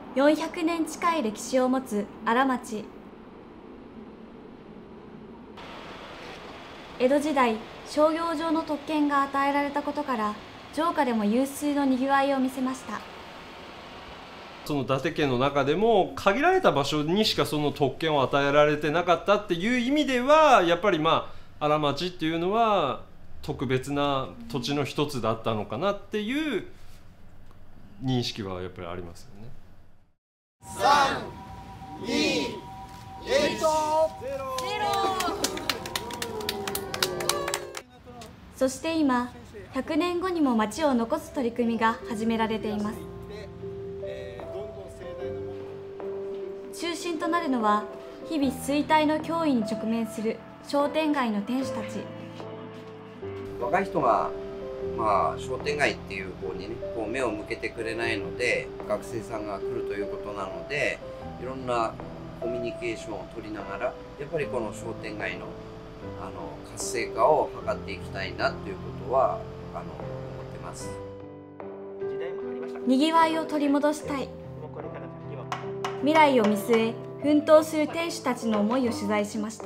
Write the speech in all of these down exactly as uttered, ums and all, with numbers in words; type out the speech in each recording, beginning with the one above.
よんひゃくねん近い歴史を持つ荒町。江戸時代、商業上の特権が与えられたことから、城下でも有数のにぎわいを見せました。 その伊達家の中でも限られた場所にしかその特権を与えられてなかったっていう意味では、やっぱりまあ荒町っていうのは特別な土地の一つだったのかなっていう認識はやっぱりありますよね。 さん、に、いち、ゼロ。 そして今、ひゃくねんごにも町を残す取り組みが始められています。中心となるのは、日々衰退の脅威に直面する商店街の店主たち。 若い人が、まあ、商店街っていう方にね、こう目を向けてくれないので、学生さんが来るということなので、いろんなコミュニケーションを取りながら、やっぱりこの商店街のあの活性化を図っていきたいなということはあの思ってます。 にぎわいを取り戻したい。未来を見据え奮闘する店主たちの思いを取材しました。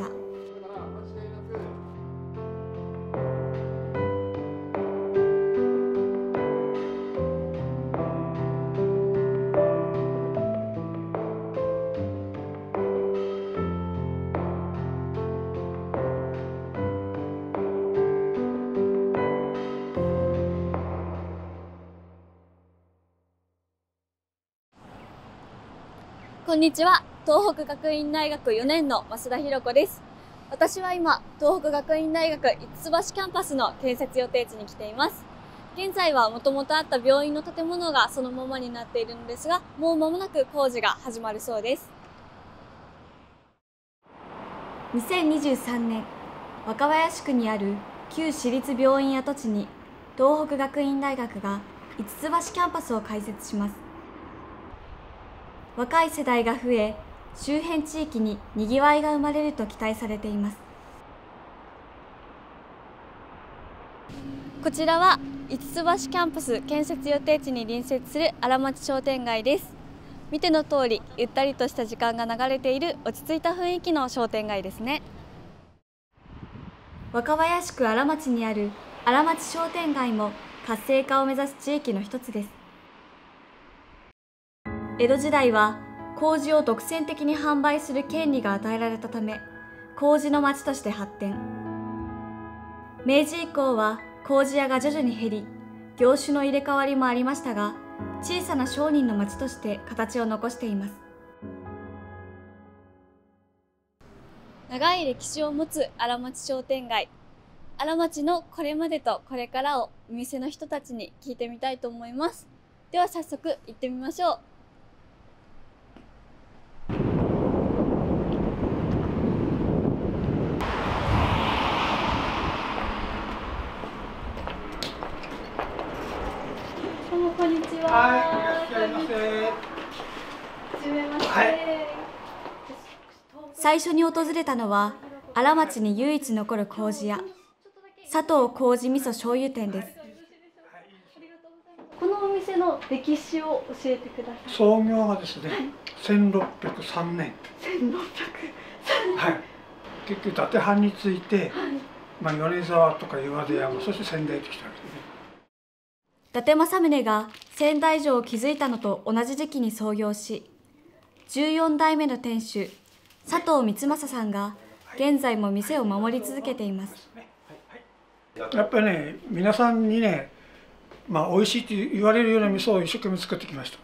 こんにちは。東北学院大学よねんの増田弘子です。私は今、東北学院大学五ツ橋キャンパスの建設予定地に来ています。現在はもともとあった病院の建物がそのままになっているのですが、もう間もなく工事が始まるそうです。 にせんにじゅうさんねん、若林区にある旧私立病院跡地に東北学院大学が五ツ橋キャンパスを開設します。若い世代が増え、周辺地域ににぎわいが生まれると期待されています。 こちらは五ツ橋キャンパス建設予定地に隣接する荒町商店街です。見ての通り、ゆったりとした時間が流れている落ち着いた雰囲気の商店街ですね。 若林区荒町にある荒町商店街も活性化を目指す地域の一つです。江戸時代は麹を独占的に販売する権利が与えられたため、麹の町として発展。明治以降は麹屋が徐々に減り、業種の入れ替わりもありましたが、小さな商人の町として形を残しています。 長い歴史を持つ荒町商店街。荒町のこれまでとこれからをお店の人たちに聞いてみたいと思います。では早速行ってみましょう。こんにちは。 はい、いらっしゃいませ。 はじめまして。 はい、 最初に訪れたのは荒町に唯一残る麹屋、佐藤麹味噌醤油店です。 このお店の歴史を教えてください。 創業がですね、はい、せんろっぴゃくさんねん。 せんろっぴゃくさんねん。 はい。結局伊達藩について、はい、まあ米沢とか岩出山、そして仙台ときたわけですね。 伊達政宗が仙台城を築いたのと同じ時期に創業し、じゅうよんだいめの店主佐藤光正さんが現在も店を守り続けています。 やっぱりね、皆さんにね、まあ美味しいと言われるような味噌を一生懸命作ってきました。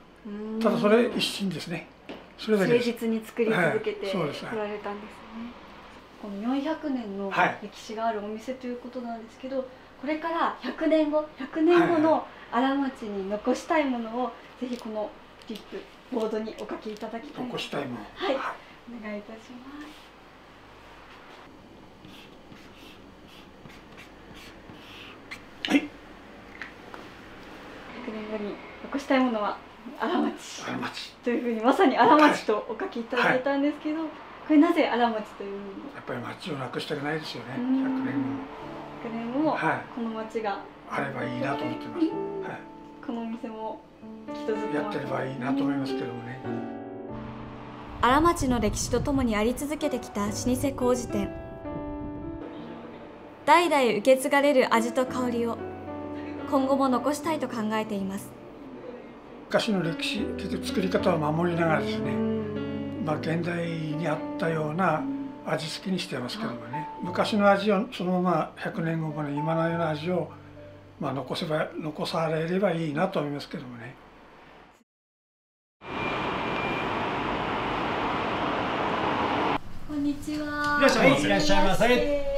ただそれ一心ですね。それだけです。 誠実に作り続けてこられたんですね。 このよんひゃくねんの歴史があるお店ということなんですけど、これからひゃくねんご、ひゃくねんごの荒町に残したいものをぜひこのリップボードにお書きいただきたい。 残したいもの。 はい、お願いいたします。 はい。 ひゃくねんごに残したいものは荒町。 荒町。 というふうにまさに荒町とお書きいただいたんですけど、はい、これなぜ荒町というの？ やっぱり町をなくしたくないですよね。ひゃくねんごも。 ひゃくねんごもこの町があればいいなと思ってます。はい。 このお店もきっとずっとやってればいいなと思いますけどもね。 荒町の歴史とともにあり続けてきた老舗麹店。代々受け継がれる味と香りを今後も残したいと考えています。 昔の歴史、結局作り方を守りながらですね、まあ、現代に合ったような味付けにしてますけどもね、昔の味をそのままひゃくねんごもね、今のような味をまあ残せば残されればいいなと思いますけどもね。 こんにちは。 いらっしゃいませ。いらっしゃいませ。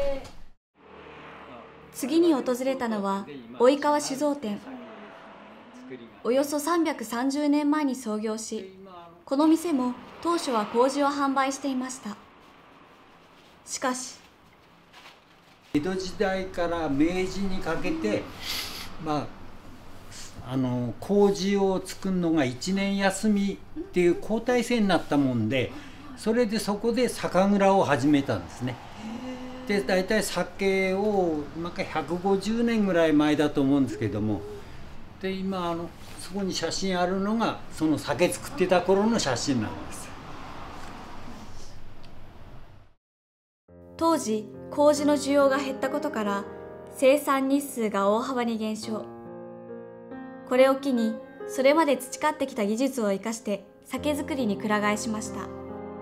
次に訪れたのは及川酒造店。およそさんびゃくさんじゅうねんまえに創業し、この店も当初は麹を販売していました。しかし江戸時代から明治にかけて、まあ、あの麹を作るのがいちねん休みっていう交代制になったもんで、それでそこで酒蔵を始めたんですね。で大体酒をなんかひゃくごじゅうねんぐらい前だと思うんですけども、で今あのそこに写真あるのがその酒作ってた頃の写真なんです。 当時麹の需要が減ったことから生産日数が大幅に減少。これを機にそれまで培ってきた技術を生かして酒造りにくら替えしました。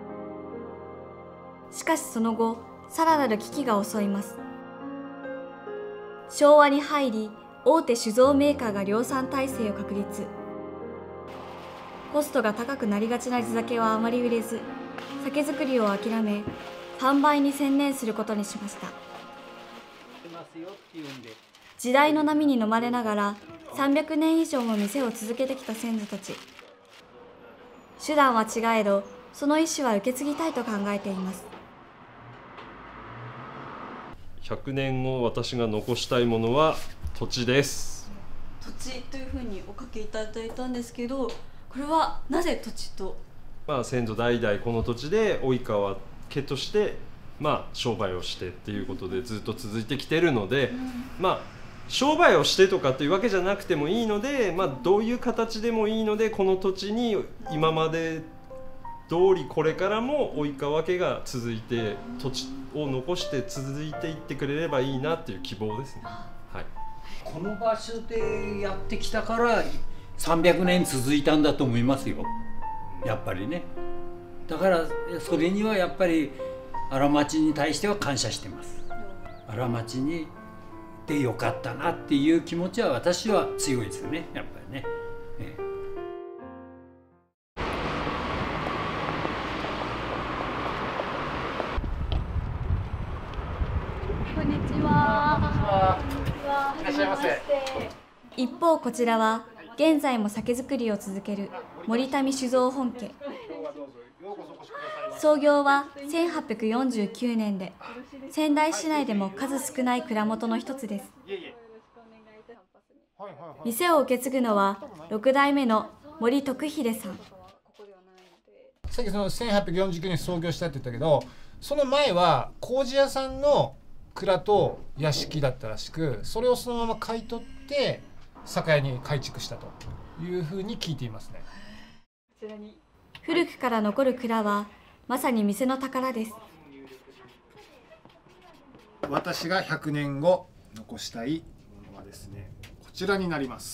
しかしその後さらなる危機が襲います。昭和に入り大手酒造メーカーが量産体制を確立。コストが高くなりがちな地酒はあまり売れず、酒造りを諦め販売に専念することにしました。時代の波に飲まれながらさんびゃくねん以上も店を続けてきた先祖たち。手段は違えどその意思は受け継ぎたいと考えています。 ひゃくねんご私が残したいものは土地です。 土地というふうにお書きいただいたんですけど、これはなぜ土地と？ まあ先祖代々この土地で及川家としてまあ商売をしてっていうことでずっと続いてきてるので、うん、まあ商売をしてとかっていうわけじゃなくてもいいので、まあどういう形でもいいのでこの土地に今まで通りこれからも及川家が続いて土地を残して続いていってくれればいいなっていう希望ですね。はい、 この場所でやってきたからさんびゃくねん続いたんだと思いますよ、やっぱりね。だからそれにはやっぱり荒町に対しては感謝してます。荒町にでよかったなっていう気持ちは私は強いですよね、やっぱりね。ええ、 こんにちは。 いらっしゃいませ。 一方こちらは現在も酒造りを続ける森民酒造本家。創業はせんはっぴゃくよんじゅうきゅうねんで、仙台市内でも数少ない蔵元の一つです。店を受け継ぐのはろくだいめの森徳秀さん。 さっきそのせんはっぴゃくよんじゅうきゅうねん創業したって言ったけど、その前は麹屋さんの蔵と屋敷だったらしく、それをそのまま買い取って酒屋に改築したというふうに聞いていますね。 古くから残る蔵はまさに店の宝です。 私がひゃくねんご残したいものはですね、こちらになります。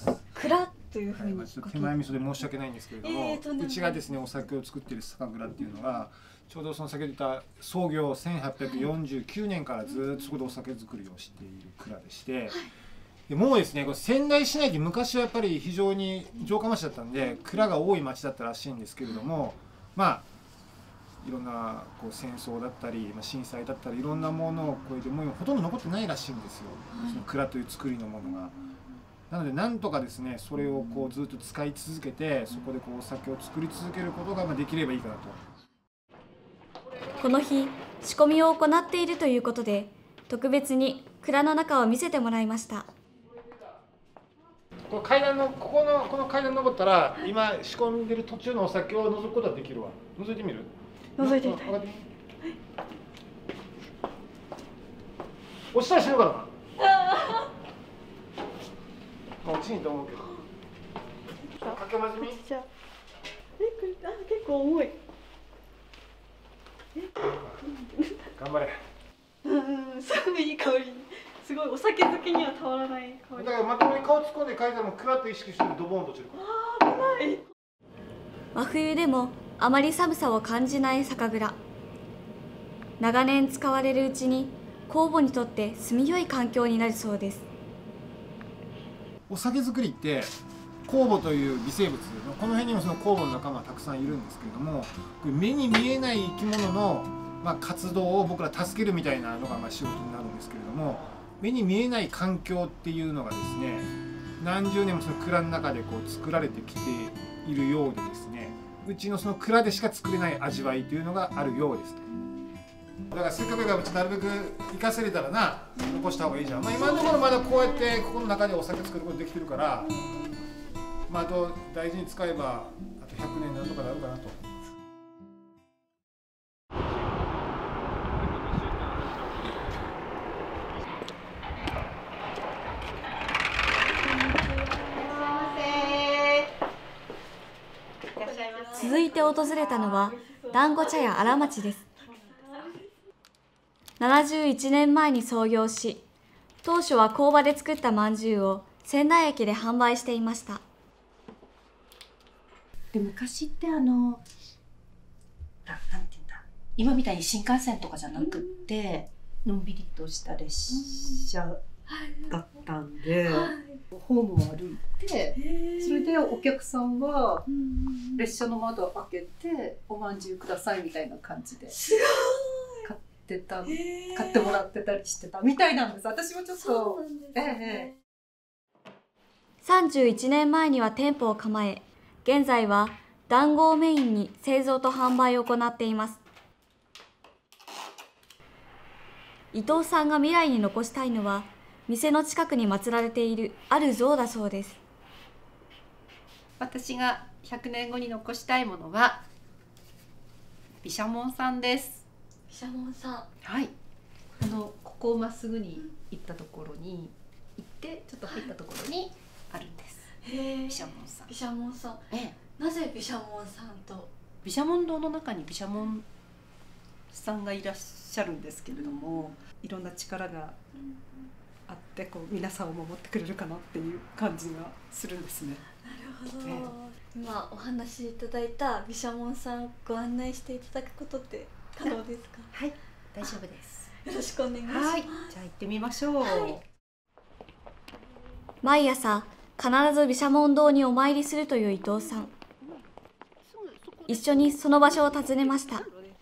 蔵というふうに、 はい、ちょっと手前味噌で申し訳ないんですけれども、えー、うちがですねお酒を作っている酒蔵っていうのがちょうどその先ほど言った創業せんはっぴゃくよんじゅうきゅうねんからずっとそこでお酒造りをしている蔵でして、はい、でもうですねこれ仙台市内で昔はやっぱり非常に城下町だったんで蔵が多い町だったらしいんですけれども、まあいろんなこう戦争だったり、まあ、震災だったりいろんなものを超えてもうほとんど残ってないらしいんですよ、はい、その蔵という作りのものが。なのでなんとかですねそれをこうずっと使い続けてそこでこうお酒を作り続けることができればいいかなと。 この日仕込みを行っているということで特別に蔵の中を見せてもらいました。 この階段のここのこの階段登ったら今仕込んでる途中のお酒を覗くことができるわ。覗いてみる？ 覗いてみたい。 落ちたりしようかな。落ちんと思うけど。 か。かけまじみ。 じゃあ、え、これ、あ、結構重い。 頑張れ。 うん、すごいいい香り。すごいお酒好きにはたまらない香り。 だからまともに顔突っ込んで書いたらもうクラッと意識してドボンと落ちるから。 ああ、危ない。真冬でもあまり寒さを感じない酒蔵。長年使われるうちに酵母にとって住みよい環境になるそうです。 お酒造りって酵母という微生物、この辺にもその酵母の仲間がたくさんいるんですけれども、これ目に見えない生き物の、まあ、活動を僕ら助けるみたいなのがまあ仕事になるんですけれども、目に見えない環境っていうのがですね、何十年もその蔵の中でこう作られてきているようでですね、うちのその蔵でしか作れない味わいというのがあるようですね。だからせっかくだからうちなるべく生かせれたらな残した方がいいじゃん。まあ、今のところまだこうやってここの中でお酒作ることできてるから、まあ、あと大事に使えばあとひゃくねんなんとかなるかなと。 続いて訪れたのは団子茶屋荒町です。ななじゅういちねんまえに創業し、当初は工場で作ったまんじゅうを仙台駅で販売していました。 で昔ってあのななんていうんだ、今みたいに新幹線とかじゃなくって、のんびりとした列車だったんで、ホームを歩いて、それでお客さんは列車の窓を開けておまんじゅうくださいみたいな感じで買ってた、買ってもらってたりしてたみたいなんです。私もちょっとええさんじゅういちねんまえには店舗を構え、現在は団子をメインに製造と販売を行っています。伊藤さんが未来に残したいのは、店の近くに祀られているある像だそうです。 私がひゃくねんごに残したいものは毘沙門さんです。 毘沙門さん。 はい。あのここをまっすぐに行ったところに行ってちょっと入ったところにあるんです。毘沙門さん。 毘沙門さん。 ええ。 なぜ毘沙門さんと？ 毘沙門堂の中に毘沙門さんがいらっしゃるんですけれども、いろんな力があってこう皆さんを守ってくれるかなっていう感じがするんですね。 なるほど。ええ、今お話しいただいた毘沙門さんご案内していただくことって可能ですか？ はい、大丈夫です。 よろしくお願いします。 はい、じゃあ行ってみましょう。はい、 毎朝必ず毘沙門堂にお参りするという伊藤さん。一緒にその場所を訪ねました。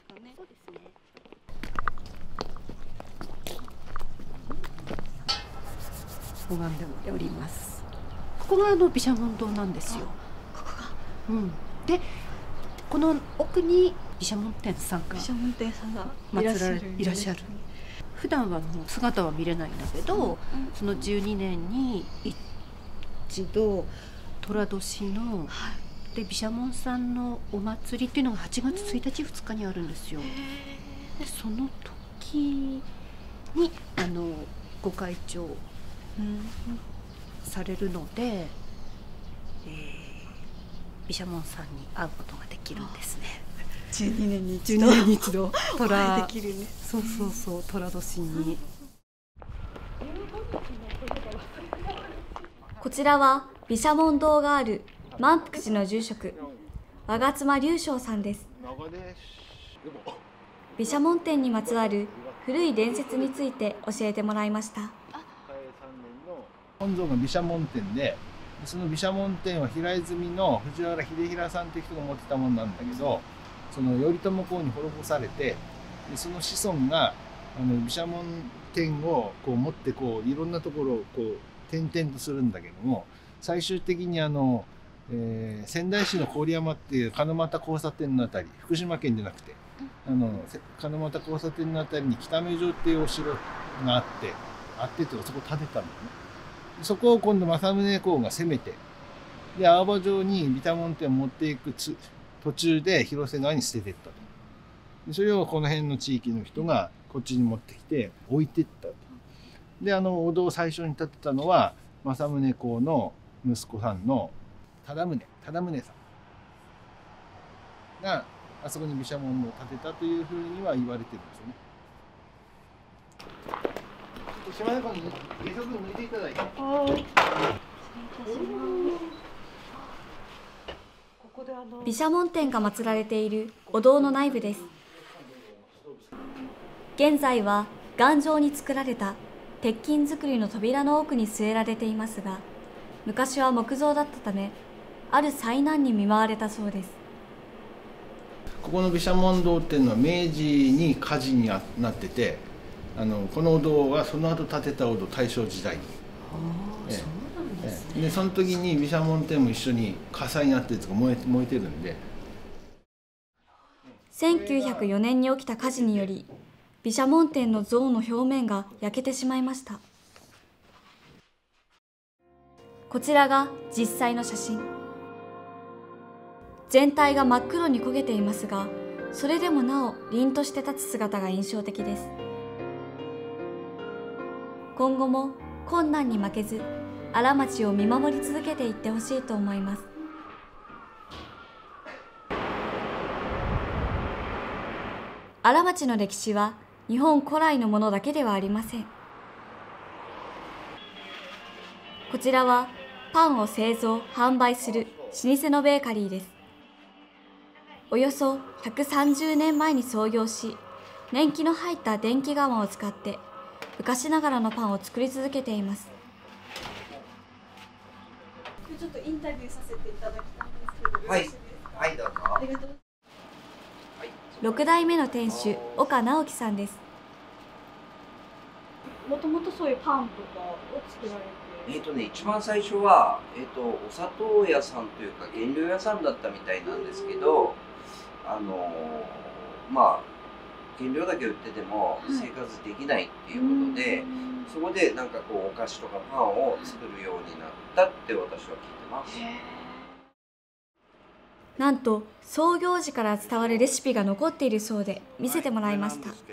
拝んでおります。ここがあの毘沙門堂なんですよ。 ここが。 うん。で、この奥に毘沙門天さんが毘沙門天さんが祀られていらっしゃる。普段はもう姿は見れないんだけど、うんうん、そのじゅうにねんに一度寅年の、はい、で毘沙門さんのお祭りっていうのがはちがつついたちふつかにあるんですよ。でその時にあのご開帳されるので、えー、毘沙門さんに会うことができるんですね。 じゅうにねんに一度、じゅうにねんに一度寅できるね。 そうそうそう寅年に。 こちらは毘沙門堂がある満福寺の住職、我妻隆正さんです。毘沙門天にまつわる古い伝説について教えてもらいました。 本尊が毘沙門天で、その毘沙門天は平泉の藤原秀衡さんという人が持ってたものなんだけど、その頼朝公に滅ぼされて、でその子孫があの毘沙門天をこう持ってこういろんなところをこう転々とするんだけども、最終的にあの、えー、仙台市の郡山っていう鹿俣交差点のあたり、福島県じゃなくてあの鹿俣交差点のあたりに北目城っていうお城があってあってとそこ建てたんだよね。そこを今度政宗公が攻めて、で青葉城に毘沙門天を持っていくつ途中で広瀬川に捨てていったと。でそれをこの辺の地域の人がこっちに持ってきて置いていったと。であのお堂を最初に建てたのは政宗公の息子さんの忠宗忠宗さんがあそこに毘沙門堂を建てたというふうには言われてるんですよね。島根君に下足抜いていただいて。 毘沙門天が祀られているお堂の内部です。現在は頑丈に作られた鉄筋造りの扉の奥に据えられていますが、昔は木造だったため、ある災難に見舞われたそうです。 ここの毘沙門堂っていうのは明治に火事になってて、あのこのお堂はその後建てたお堂、大正時代に。ええ、そうなんですね。ええ、でその時に毘沙門天も一緒に火災になってるやつが燃え燃えてるんで。 せんきゅうひゃくよねんに起きた火事により、毘沙門天の像の表面が焼けてしまいました。こちらが実際の写真。全体が真っ黒に焦げていますが、それでもなお凛として立つ姿が印象的です。今後も困難に負けず、荒町を見守り続けていってほしいと思います。荒町の歴史は日本古来のものだけではありません。こちらはパンを製造・販売する老舗のベーカリーです。およそひゃくさんじゅうねんまえに創業し、年季の入った電気釜を使って昔ながらのパンを作り続けています。 ちょっとインタビューさせていただきたいんですけど、 はい、はい、どうぞ。 ありがとう。 ろくだいめの店主、岡直樹さんです。 もともとそういうパンとかを作られて。 えっとね、一番最初は、えっと、お砂糖屋さんというか原料屋さんだったみたいなんですけど、あのまあ原料だけ売ってても生活できないっていうことで、はい、そこでなんかこうお菓子とかパンを作るようになったって私は聞いてます。 なんと創業時から伝わるレシピが残っているそうで見せてもらいました。 はい、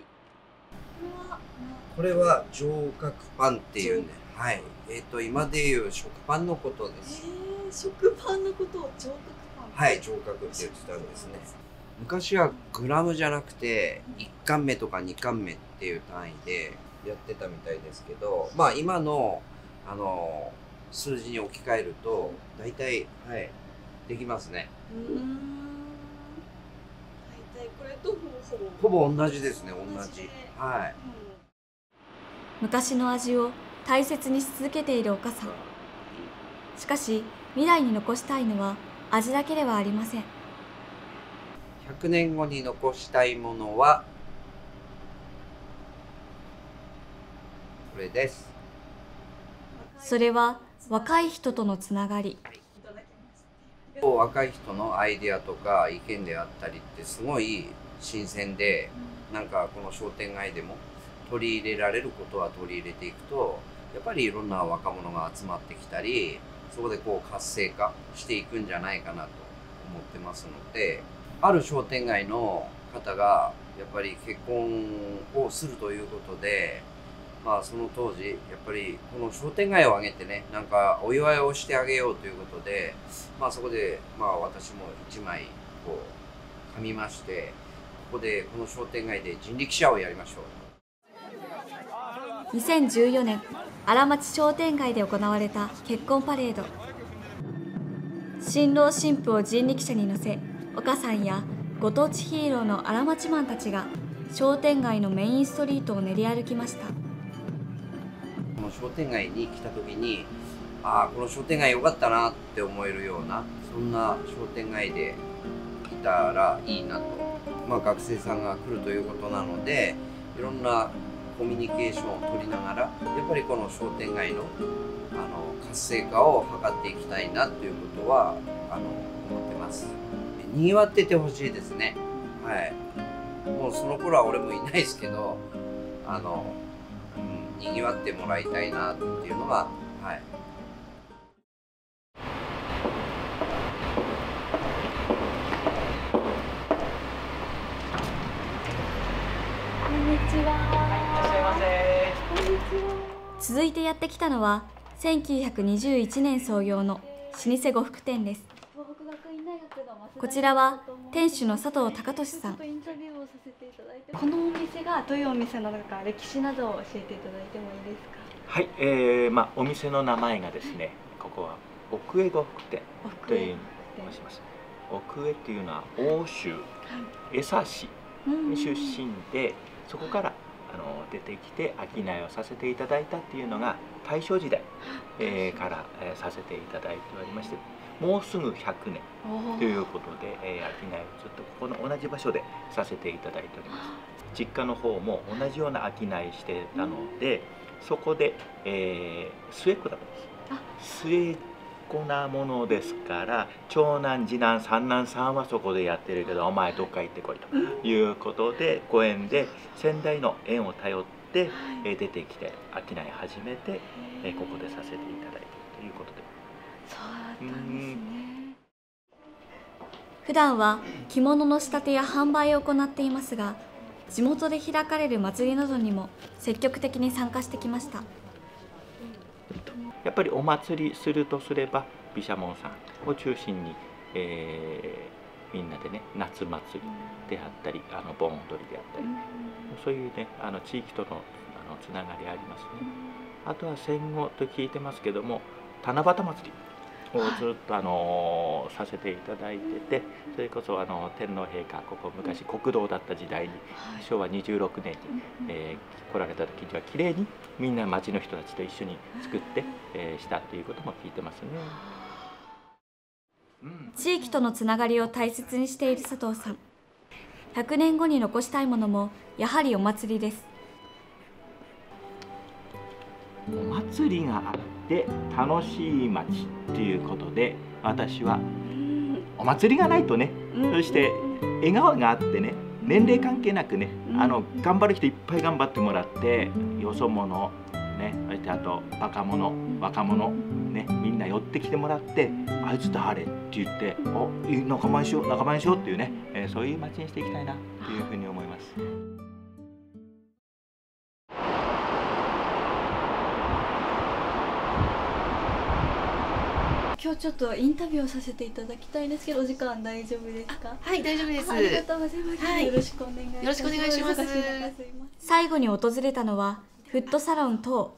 これは上角パンっていうんで、はい、えっと今でいう食パンのことです。 えー、食パンのことを上角パン。 はい、上角って言ってたんですね。昔はグラムじゃなくていっかんめとかにかんめっていう単位でやってたみたいですけど、まあ今のあの数字に置き換えると大体、はい、できますね。 うーん、大体これとほぼほぼ同じですね。同じ。はい。 昔の味を大切にし続けている岡さん。しかし未来に残したいのは味だけではありません。 ひゃくねんごに残したいものはこれです。 それは若い人とのつながり。 若い人のアイデアとか意見であったりってすごい新鮮で、なんかこの商店街でも取り入れられることは取り入れていくと、やっぱりいろんな若者が集まってきたり、そこでこう活性化していくんじゃないかなと思ってますので、ある商店街の方がやっぱり結婚をするということで、まあその当時やっぱりこの商店街を挙げてね、なんかお祝いをしてあげようということで、まあそこでまあ私も一枚こう噛みまして、ここでこの商店街で人力車をやりましょう。にせんじゅうよねん、荒町商店街で行われた結婚パレード。新郎新婦を人力車に乗せ、岡さんやご当地ヒーローの荒町マンたちが商店街のメインストリートを練り歩きました。 この商店街に来た時に、ああこの商店街良かったなって思えるような、そんな商店街でいたらいいなと。まあ学生さんが来るということなので、いろんなコミュニケーションを取りながら、やっぱりこの商店街のあの活性化を図っていきたいなということはあの思ってます。にぎわっててほしいですね。はい。もうその頃は俺もいないですけど、あの、うん、にぎわってもらいたいなっていうのが、はい。 こんにちは。いらっしゃいませ。こんにちは。 続いてやってきたのはせんきゅうひゃくにじゅういちねん創業の老舗呉服店です。こちらは店主の佐藤隆俊さん。 このお店がどういうお店なのか、歴史などを教えていただいてもいいですか。 はい、えーまあ、お店の名前がですね、ここは奥江呉服店という申します。奥江っていうのは奥州江差出身で、そこからあの出てきて商いをさせていただいたっていうのが大正時代、えー、から、えー、させていただいておりまして、もうすぐひゃくねんということで、えー、商いをずっとここの同じ場所でさせていただいております。実家の方も同じような商いしてたので、そこで、えー、末っ子だったんです。末っ子なものですから、長男次男三男さんはそこでやってるけど、お前どっか行ってこいということで、ご縁で先代の縁を頼って、えー、出てきて商い始めて、えー、ここでさせていただいているということで。 そうだったんですね。 普段は着物の仕立てや販売を行っていますが、地元で開かれる祭りなどにも積極的に参加してきました。 やっぱりお祭りするとすれば、毘沙門さんを中心に、えー、みんなでね、夏祭りであったり、あの盆踊りであったり、そういうね、あの地域とのあのつながりありますね。あとは戦後と聞いてますけども、七夕祭りをずっとあのさせていただいてて、それこそあの天皇陛下、ここ昔国道だった時代に、しょうわにじゅうろくねんに、えー、来られた時にはきれいにみんな町の人たちと一緒に作って、えー、したということも聞いてますね。 うん、地域とのつながりを大切にしている佐藤さん。ひゃくねんごに残したいものもやはりお祭りです。 お祭りがあって楽しい町ということで、私はお祭りがないとね、そして笑顔があってね、年齢関係なくね、あの頑張る人いっぱい頑張ってもらって、よそ者ね、そしてあとバカ者若者ね、みんな寄ってきてもらって、あいつ誰って言って、お仲間にしよう仲間にしようっていうね、えー、そういう町にしていきたいなというふうに思います。 今日ちょっとインタビューをさせていただきたいんですけど、お時間大丈夫ですか？ はい、大丈夫です。 ありがとうございます。はい、よろしくお願いします。よろしくお願いします。 最後に訪れたのはフットサロン等。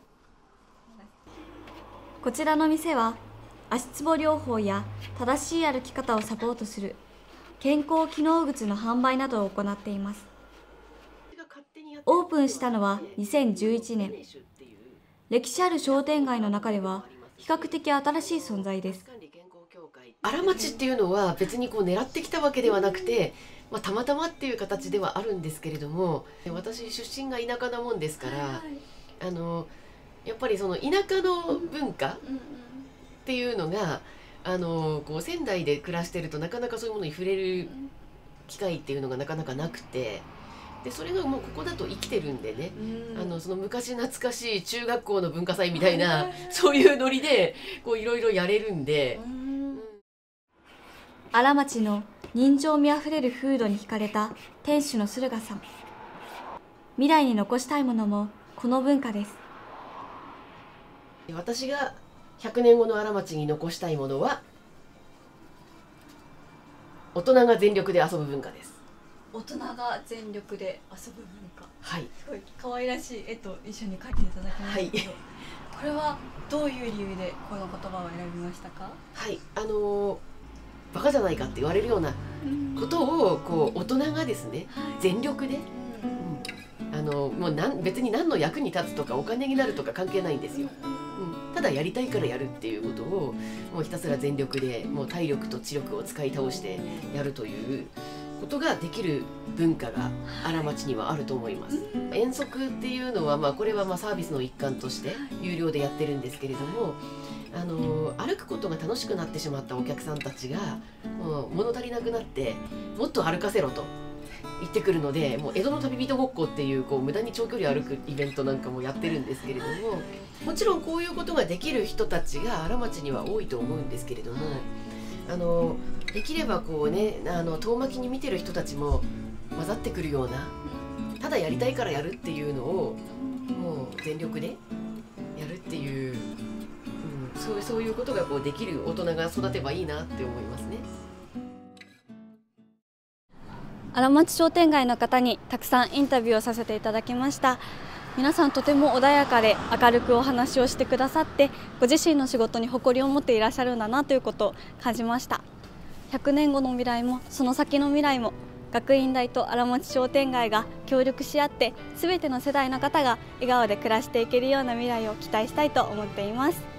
こちらの店は足つぼ療法や正しい歩き方をサポートする健康機能靴の販売などを行っています。オープンしたのはにせんじゅういちねん。歴史ある商店街の中では比較的新しい存在です。 荒町っていうのは別にこう狙ってきたわけではなくて、まあ、たまたまっていう形ではあるんですけれども、私出身が田舎なもんですから、あのやっぱりその田舎の文化っていうのが、あのこう仙台で暮らしてるとなかなかそういうものに触れる機会っていうのがなかなかなくて。でそれがもうここだと生きてるんでね、あのその昔懐かしい中学校の文化祭みたいなそういうノリでこういろいろやれるんで、 荒町の人情味あふれる風土に惹かれた店主の駿河さん。未来に残したいものもこの文化です。 私がひゃくねんごの荒町に残したいものは、大人が全力で遊ぶ文化です。 大人が全力で遊ぶ文化。 はい。 すごい可愛らしい絵と一緒に描いていただきましたけど、はい、これはどういう理由でこの言葉を選びましたか？ はい、あのー、バカじゃないかって言われるようなことをこう大人がですね、はい、全力で、うん、あのもうなん別に何の役に立つとかお金になるとか関係ないんですよ。うん、ただやりたいからやるっていうことをもうひたすら全力でもう体力と知力を使い倒してやるということができる文化が荒町にはあると思います。遠足っていうのは、まあ、これはまあサービスの一環として有料でやってるんですけれども、あの歩くことが楽しくなってしまったお客さんたちがもう物足りなくなってもっと歩かせろと言ってくるので、もう江戸の旅人ごっこっていう、こう無駄に長距離歩くイベントなんかもやってるんですけれども、もちろんこういうことができる人たちが荒町には多いと思うんですけれども、あのできればこうね、あの遠巻きに見てる人たちも混ざってくるような、ただやりたいからやるっていうのをもう全力でやるっていう、うん、 そうそういうことがこうできる大人が育てばいいなって思いますね。 荒町商店街の方にたくさんインタビューをさせていただきました。皆さんとても穏やかで明るくお話をしてくださって、ご自身の仕事に誇りを持っていらっしゃるんだなということを感じました。ひゃくねんごの未来もその先の未来も学院大と荒町商店街が協力し合って、すべての世代の方が笑顔で暮らしていけるような未来を期待したいと思っています。